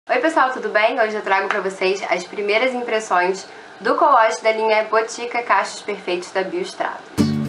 Oi pessoal, tudo bem? Hoje eu trago pra vocês as primeiras impressões do co-wash da linha Botica Cachos Perfeitos da Biostratos.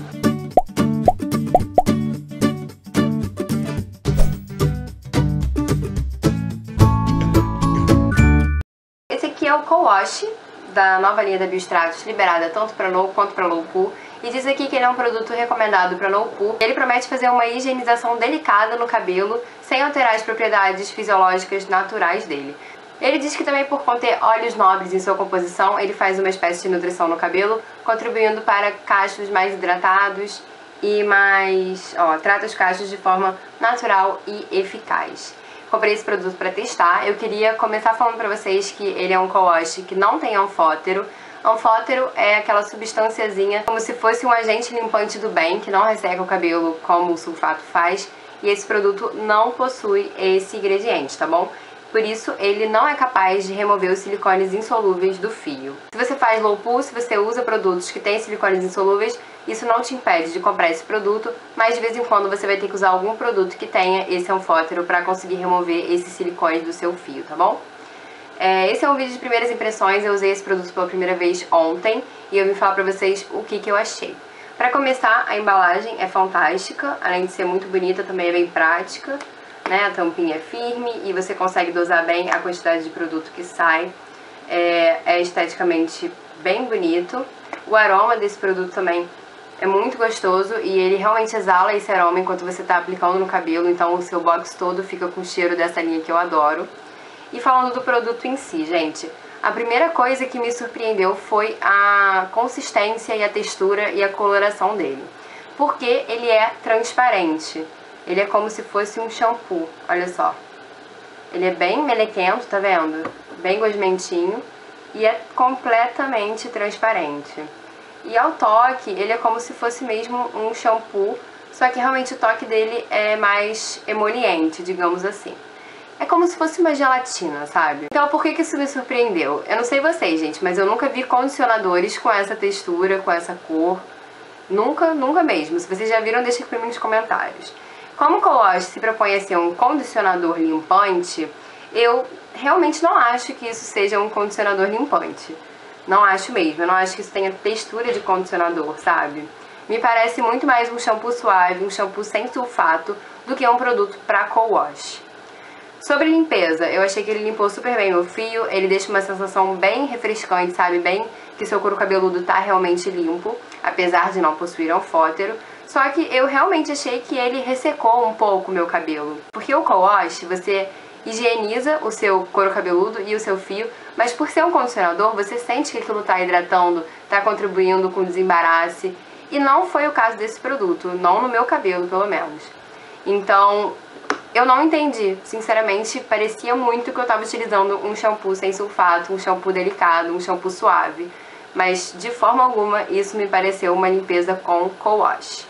Esse aqui é o co-wash da nova linha da Biostratos, liberada tanto para No quanto para Low Poo. E diz aqui que ele é um produto recomendado para No Poo. Ele promete fazer uma higienização delicada no cabelo, sem alterar as propriedades fisiológicas naturais dele. Ele diz que também por conter óleos nobres em sua composição, ele faz uma espécie de nutrição no cabelo, contribuindo para cachos mais hidratados e trata os cachos de forma natural e eficaz. Comprei esse produto para testar. Eu queria começar falando para vocês que ele é um co-wash que não tem anfótero. Anfótero é aquela substânciazinha como se fosse um agente limpante do bem, que não resseca o cabelo como o sulfato faz. E esse produto não possui esse ingrediente, tá bom? Por isso, ele não é capaz de remover os silicones insolúveis do fio. Se você faz low poo, se você usa produtos que têm silicones insolúveis, isso não te impede de comprar esse produto, mas de vez em quando você vai ter que usar algum produto que tenha esse anfótero para conseguir remover esses silicones do seu fio, tá bom? Esse é um vídeo de primeiras impressões. Eu usei esse produto pela primeira vez ontem e eu vim falar pra vocês o que eu achei. Pra começar, a embalagem é fantástica, além de ser muito bonita, também é bem prática. A tampinha é firme e você consegue dosar bem a quantidade de produto que sai. É esteticamente bem bonito. O aroma desse produto também é muito gostoso e ele realmente exala esse aroma enquanto você está aplicando no cabelo, então o seu box todo fica com o cheiro dessa linha que eu adoro. E falando do produto em si, gente, a primeira coisa que me surpreendeu foi a consistência e a textura e a coloração dele. Porque ele é transparente. Ele é como se fosse um shampoo, olha só. Ele é bem melequento, tá vendo? Bem gosmentinho e é completamente transparente. E ao toque, ele é como se fosse mesmo um shampoo, só que realmente o toque dele é mais emoliente, digamos assim. É como se fosse uma gelatina, sabe? Então por que isso me surpreendeu? Eu não sei vocês, gente, mas eu nunca vi condicionadores com essa textura, com essa cor. Nunca, nunca mesmo. Se vocês já viram, deixa aqui pra mim nos comentários. Como o co-wash se propõe a ser um condicionador limpante, eu realmente não acho que isso seja um condicionador limpante. Não acho mesmo. Eu não acho que isso tenha textura de condicionador, sabe? Me parece muito mais um shampoo suave, um shampoo sem sulfato, do que um produto para co-wash. Sobre limpeza, eu achei que ele limpou super bem o fio, ele deixa uma sensação bem refrescante, sabe? Bem que seu couro cabeludo tá realmente limpo, apesar de não possuir anfótero. Só que eu realmente achei que ele ressecou um pouco o meu cabelo. Porque o co-wash, você higieniza o seu couro cabeludo e o seu fio, mas por ser um condicionador, você sente que aquilo tá hidratando, tá contribuindo com o desembaraço. E não foi o caso desse produto, não no meu cabelo, pelo menos. Então, eu não entendi, sinceramente, parecia muito que eu tava utilizando um shampoo sem sulfato, um shampoo delicado, um shampoo suave. Mas, de forma alguma, isso me pareceu uma limpeza com co-wash.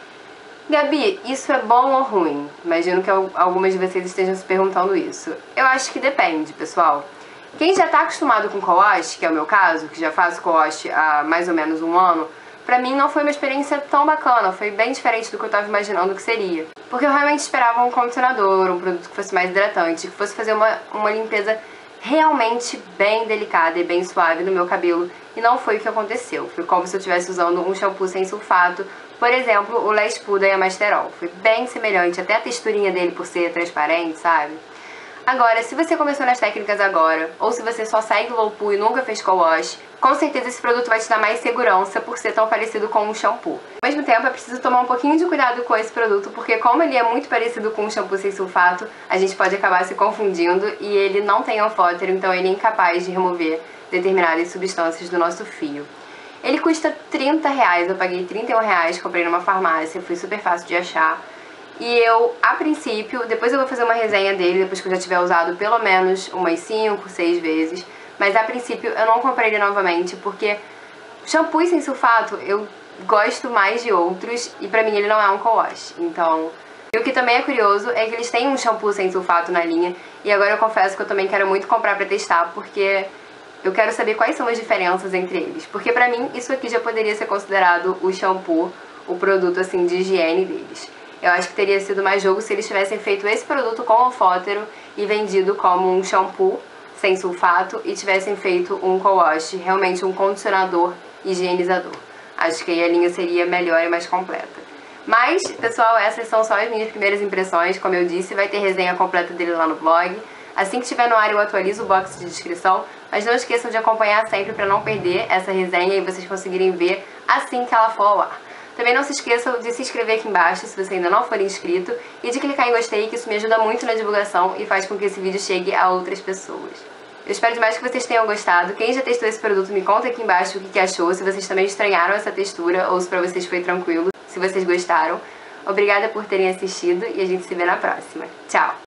Gabi, isso é bom ou ruim? Imagino que algumas de vocês estejam se perguntando isso. Eu acho que depende, pessoal. Quem já tá acostumado com co-wash, que é o meu caso, que já faço co-wash há mais ou menos um ano, pra mim não foi uma experiência tão bacana, foi bem diferente do que eu tava imaginando que seria. Porque eu realmente esperava um condicionador, um produto que fosse mais hidratante, que fosse fazer uma limpeza realmente bem delicada e bem suave no meu cabelo, e não foi o que aconteceu. Foi como se eu estivesse usando um shampoo sem sulfato, por exemplo, o Less Poo da Amasterol. Foi bem semelhante, até a texturinha dele por ser transparente, sabe? Agora, se você começou nas técnicas agora, ou se você só segue low poo e nunca fez co-wash, com certeza esse produto vai te dar mais segurança por ser tão parecido com um shampoo. Ao mesmo tempo, é preciso tomar um pouquinho de cuidado com esse produto, porque como ele é muito parecido com um shampoo sem sulfato, a gente pode acabar se confundindo e ele não tem anfótero, então ele é incapaz de remover determinadas substâncias do nosso fio. Ele custa R$30, eu paguei R$31, comprei numa farmácia, foi super fácil de achar. E eu, a princípio, depois eu vou fazer uma resenha dele, depois que eu já tiver usado pelo menos umas 5, 6 vezes. Mas a princípio eu não comprei ele novamente, porque shampoo sem sulfato eu gosto mais de outros e pra mim ele não é um co-wash. Então, e o que também é curioso é que eles têm um shampoo sem sulfato na linha. E agora eu confesso que eu também quero muito comprar pra testar, porque eu quero saber quais são as diferenças entre eles. Porque pra mim isso aqui já poderia ser considerado o shampoo, o produto assim de higiene deles. Eu acho que teria sido mais jogo se eles tivessem feito esse produto com olfótero e vendido como um shampoo sem sulfato e tivessem feito um co-wash, realmente um condicionador higienizador. Acho que aí a linha seria melhor e mais completa. Mas, pessoal, essas são só as minhas primeiras impressões. Como eu disse, vai ter resenha completa dele lá no blog. Assim que estiver no ar eu atualizo o box de descrição, mas não esqueçam de acompanhar sempre para não perder essa resenha e vocês conseguirem ver assim que ela for ao ar. Também não se esqueçam de se inscrever aqui embaixo se você ainda não for inscrito e de clicar em gostei, que isso me ajuda muito na divulgação e faz com que esse vídeo chegue a outras pessoas. Eu espero demais que vocês tenham gostado. Quem já testou esse produto me conta aqui embaixo o que achou, se vocês também estranharam essa textura ou se pra vocês foi tranquilo, se vocês gostaram. Obrigada por terem assistido e a gente se vê na próxima. Tchau!